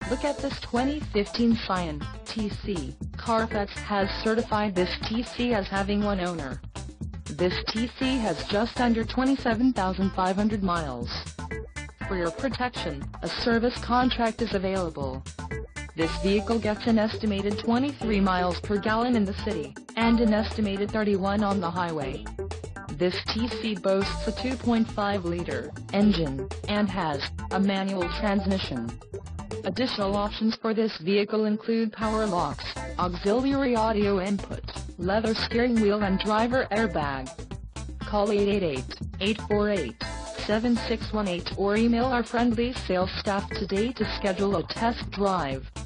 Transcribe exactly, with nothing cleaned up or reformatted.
Look at this twenty fifteen Scion T C. Carfax has certified this T C as having one owner. This T C has just under twenty-seven thousand five hundred miles. For your protection, a service contract is available. This vehicle gets an estimated twenty-three miles per gallon in the city, and an estimated thirty-one on the highway. This T C boasts a two point five liter engine, and has a manual transmission. Additional options for this vehicle include power locks, auxiliary audio input, leather steering wheel and driver airbag. Call eight eight eight, eight four eight, seven six one eight or email our friendly sales staff today to schedule a test drive.